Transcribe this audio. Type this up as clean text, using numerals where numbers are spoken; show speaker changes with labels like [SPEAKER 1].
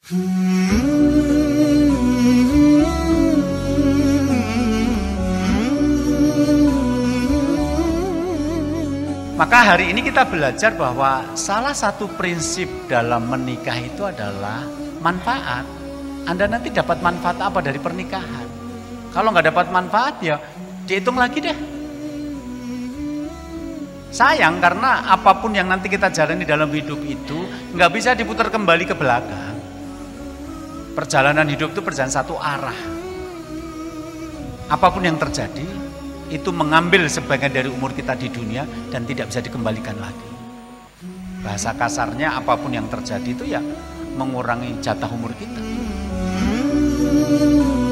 [SPEAKER 1] Maka hari ini kita belajar bahwa salah satu prinsip dalam menikah itu adalah manfaat. Anda nanti dapat manfaat apa dari pernikahan? Kalau nggak dapat manfaat ya dihitung lagi deh. Sayang karena apapun yang nanti kita jalani dalam hidup itu nggak bisa diputar kembali ke belakang. Perjalanan hidup itu perjalanan satu arah. Apapun yang terjadi itu mengambil sebagian dari umur kita di dunia dan tidak bisa dikembalikan lagi. Bahasa kasarnya apapun yang terjadi itu ya mengurangi jatah umur kita.